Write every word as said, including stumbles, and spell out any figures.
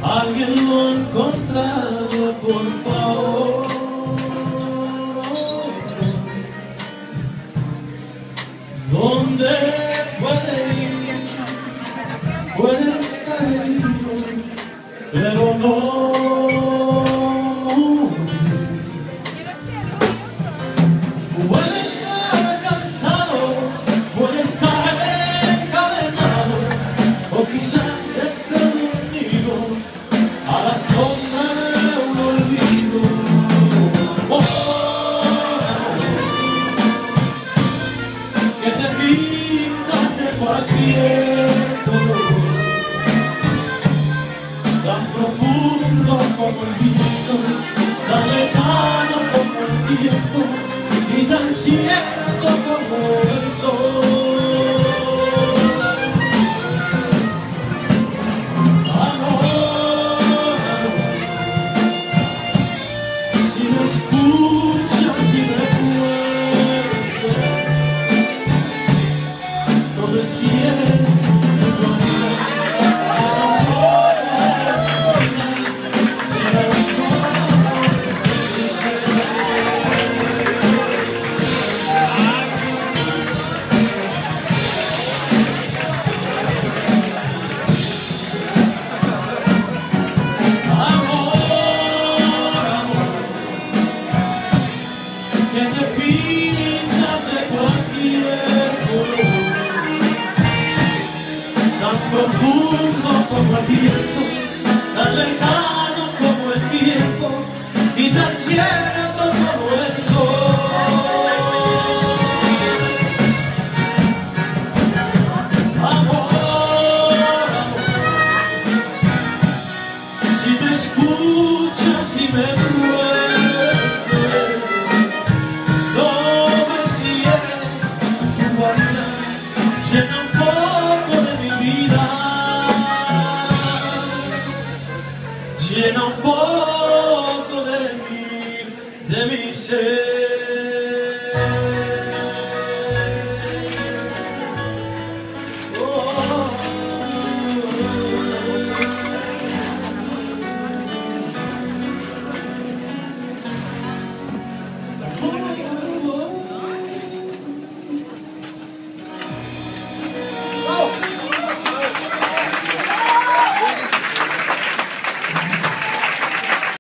alguien lo ha encontrado, por favor. ¿Dónde puede ir? Puede estar herido, pero no. Puede estar cansado, puede estar encadenado, o quizás esté dormido a la sombra de un olvido. Amor, que te pintas de cualquier color, tan profundo como el viento, tan lejano como el tiempo, y tan cierto como el sol. Amor, amor, si me escuchas, si me puedes ver, no me cierres tu corazón. Que te pintas de cualquier color, tan profundo como el viento, tan lejano como el tiempo, y tan cierto como el sol. Amor, amor, si me escuchas, si me puedes ver, no me cierres tu guarida llena